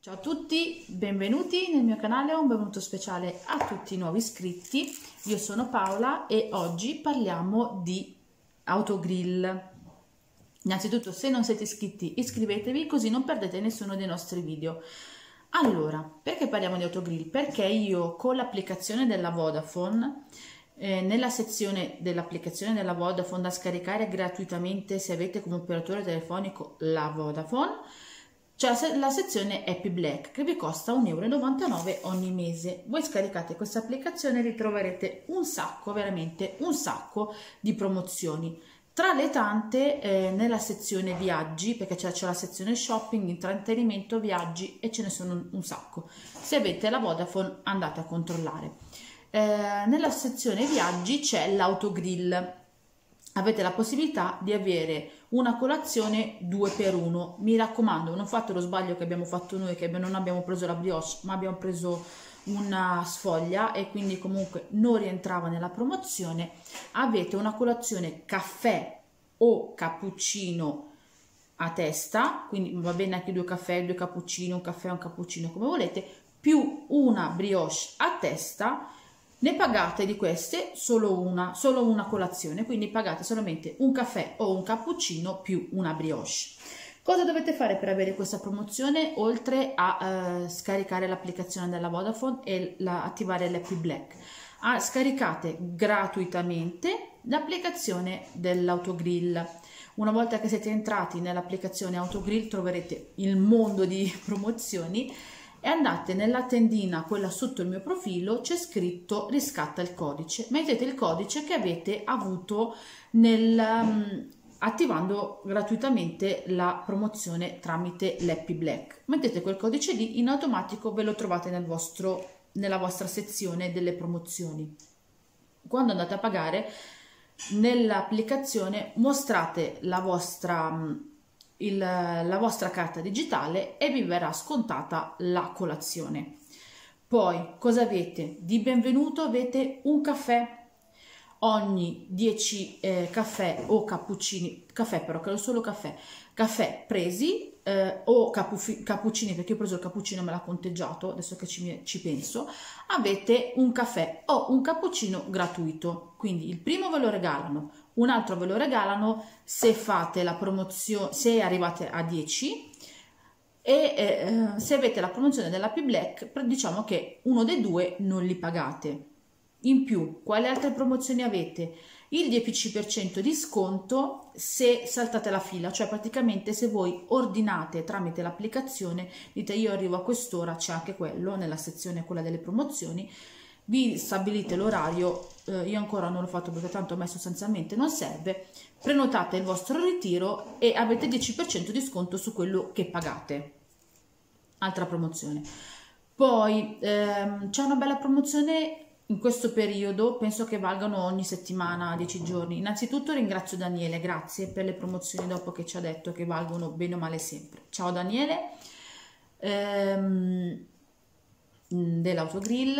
Ciao a tutti, benvenuti nel mio canale, un benvenuto speciale a tutti i nuovi iscritti. Io sono Paola e oggi parliamo di autogrill. Innanzitutto, se non siete iscritti, iscrivetevi così non perdete nessuno dei nostri video. Allora, perché parliamo di autogrill? Perché io con l'applicazione della Vodafone, nella sezione dell'applicazione della Vodafone da scaricare gratuitamente se avete come operatore telefonico la Vodafone, c'è la sezione Happy Black che vi costa 1,99 € ogni mese. Voi scaricate questa applicazione e ritroverete un sacco, veramente un sacco di promozioni. Tra le tante, nella sezione viaggi, perché c'è la sezione shopping, intrattenimento, viaggi e ce ne sono un sacco. Se avete la Vodafone andate a controllare. Nella sezione viaggi c'è l'autogrill. Avete la possibilità di avere una colazione 2 per 1. Mi raccomando, non fate lo sbaglio che abbiamo fatto noi, che non abbiamo preso la brioche ma abbiamo preso una sfoglia e quindi comunque non rientrava nella promozione. Avete una colazione caffè o cappuccino a testa, quindi va bene anche 2 caffè, 2 cappuccino, un caffè o un cappuccino come volete, più una brioche a testa. Ne pagate di queste solo una colazione, quindi pagate solamente un caffè o un cappuccino più una brioche. Cosa dovete fare per avere questa promozione? Oltre a scaricare l'applicazione della Vodafone e attivare l'Happy Black, scaricate gratuitamente l'applicazione dell'autogrill. Una volta che siete entrati nell'applicazione Autogrill troverete il mondo di promozioni e andate nella tendina, quella sotto il mio profilo, c'è scritto riscatta il codice. Mettete il codice che avete avuto attivando gratuitamente la promozione tramite l'Happy Black. Mettete quel codice lì, in automatico ve lo trovate nella vostra sezione delle promozioni. Quando andate a pagare, nell'applicazione mostrate la vostra carta digitale e vi verrà scontata la colazione. Poi cosa avete? Di benvenuto avete un caffè ogni 10 caffè o cappuccini, caffè però credo solo caffè presi o cappuccini, perché io ho preso il cappuccino, me l'ha conteggiato, adesso che ci penso, avete un caffè o un cappuccino gratuito. Quindi il primo ve lo regalano, un altro ve lo regalano se fate la promozione, se arrivate a 10, e se avete la promozione dell'Happy Black, diciamo che uno dei due non li pagate. In più, quali altre promozioni avete? Il 10% di sconto se saltate la fila, cioè praticamente se voi ordinate tramite l'applicazione, dite io arrivo a quest'ora, c'è anche quello nella sezione quella delle promozioni, vi stabilite l'orario, io ancora non l'ho fatto perché tanto a me sostanzialmente non serve, prenotate il vostro ritiro e avete 10% di sconto su quello che pagate. Altra promozione. Poi c'è una bella promozione in questo periodo, penso che valgano ogni settimana 10 giorni. Innanzitutto ringrazio Daniele, grazie per le promozioni dopo che ci ha detto che valgono bene o male sempre. Ciao Daniele. Dell'autogrill,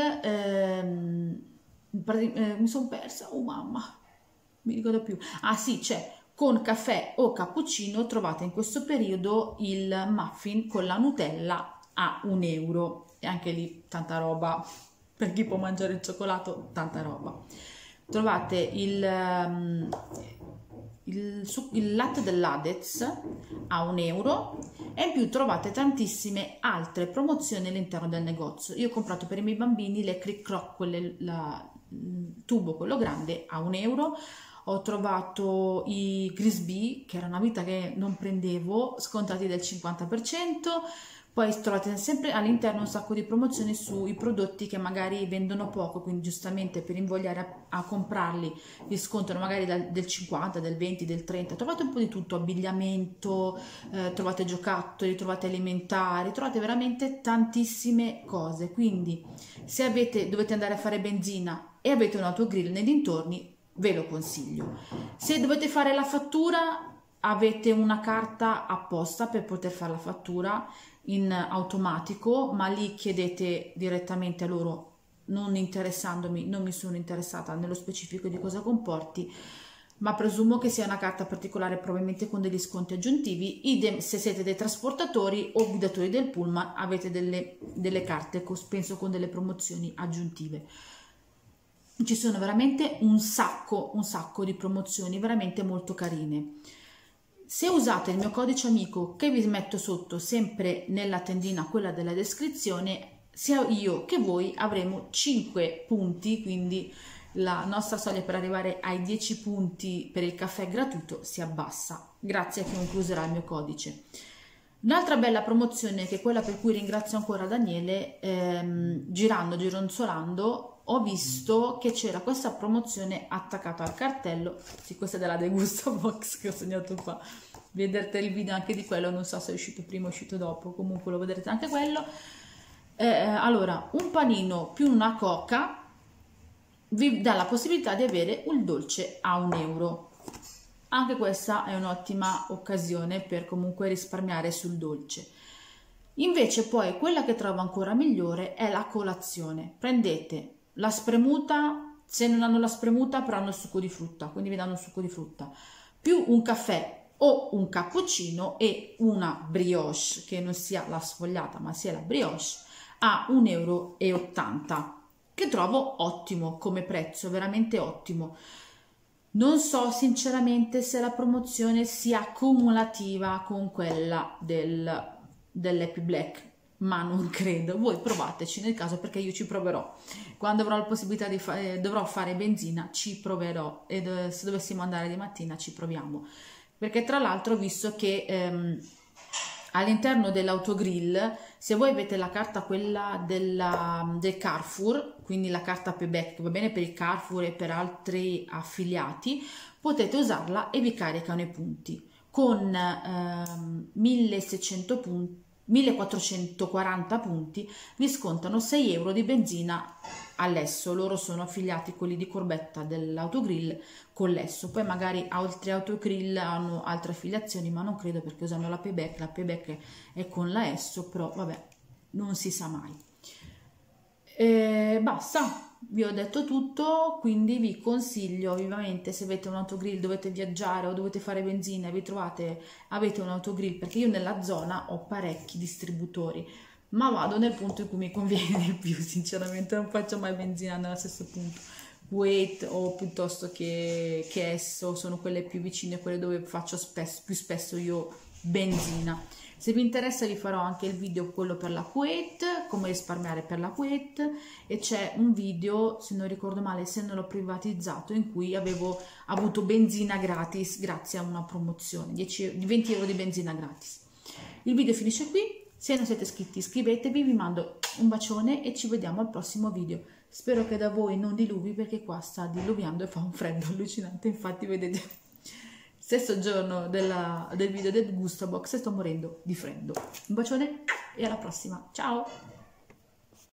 mi sono persa, oh mamma, mi ricordo più. Ah sì, c'è con caffè o cappuccino, trovate in questo periodo il muffin con la Nutella a 1 € e anche lì tanta roba, per chi può mangiare il cioccolato, tanta roba. Trovate il latte dell'Adez a 1 € e in più trovate tantissime altre promozioni all'interno del negozio. Io ho comprato per i miei bambini le Cric Croc, il tubo quello grande a 1 €. Ho trovato i Grisbee, che era una vita che non prendevo, scontati del 50%. Poi trovate sempre all'interno un sacco di promozioni sui prodotti che magari vendono poco, quindi giustamente per invogliare a comprarli vi scontano magari del 50, del 20, del 30. Trovate un po' di tutto, abbigliamento, trovate giocattoli, trovate alimentari, trovate veramente tantissime cose. Quindi se dovete andare a fare benzina e avete un autogrill nei dintorni, ve lo consiglio. Se dovete fare la fattura, avete una carta apposta per poter fare la fattura in automatico, ma lì chiedete direttamente a loro, non interessandomi, non mi sono interessata nello specifico di cosa comporti, ma presumo che sia una carta particolare, probabilmente con degli sconti aggiuntivi. Idem se siete dei trasportatori o guidatori del pullman, avete delle carte, penso con delle promozioni aggiuntive. Ci sono veramente un sacco di promozioni veramente molto carine. Se usate il mio codice amico che vi metto sotto, sempre nella tendina, quella della descrizione, sia io che voi avremo 5 punti, quindi la nostra soglia per arrivare ai 10 punti per il caffè gratuito si abbassa, grazie a chiunque userà il mio codice. Un'altra bella promozione, che è quella per cui ringrazio ancora Daniele, gironzolando, ho visto che c'era questa promozione attaccata al cartello. Sì, questa è della Degustabox che ho segnato qua. Vedrete il video anche di quello, non so se è uscito prima o uscito dopo, comunque lo vedrete anche quello. Allora, un panino più una coca vi dà la possibilità di avere un dolce a €1. Anche questa è un'ottima occasione per comunque risparmiare sul dolce. Invece poi quella che trovo ancora migliore è la colazione. Prendete la spremuta, se non hanno la spremuta però hanno il succo di frutta, quindi vi danno un succo di frutta, più un caffè o un cappuccino e una brioche, che non sia la sfogliata ma sia la brioche, a €1,80, che trovo ottimo come prezzo, veramente ottimo. Non so sinceramente se la promozione sia cumulativa con quella dell'Happy Black, ma non credo. Voi provateci nel caso, perché io ci proverò. Quando avrò la possibilità di dovrò fare benzina, ci proverò, e se dovessimo andare di mattina ci proviamo. Perché tra l'altro ho visto che all'interno dell'autogrill, se voi avete la carta quella del Carrefour, quindi la carta payback che va bene per il Carrefour e per altri affiliati, potete usarla e vi caricano i punti. Con 1600 punti, 1440 punti vi scontano €6 di benzina all'esso. Loro sono affiliati, quelli di Corbetta dell'autogrill, con l'esso. Poi magari altri autogrill hanno altre affiliazioni, ma non credo, perché usano la payback è con la esso, però vabbè, non si sa mai. Basta, vi ho detto tutto, quindi vi consiglio vivamente, se avete un autogrill, dovete viaggiare o dovete fare benzina e avete un autogrill, perché io nella zona ho parecchi distributori, ma vado nel punto in cui mi conviene di più, sinceramente non faccio mai benzina nello stesso punto. Wait o piuttosto che Esso sono quelle più vicine, quelle dove faccio più spesso io benzina. Se vi interessa vi farò anche il video quello per la Kuwait, come risparmiare per la Kuwait, e c'è un video, se non ricordo male, se non l'ho privatizzato, in cui avevo avuto benzina gratis grazie a una promozione, 20 euro di benzina gratis. Il video finisce qui, se non siete iscritti iscrivetevi, vi mando un bacione e ci vediamo al prossimo video. Spero che da voi non diluvi, perché qua sta diluviando e fa un freddo allucinante, infatti vedete... Stesso giorno del video del Gustabox e sto morendo di freddo. Un bacione e alla prossima. Ciao!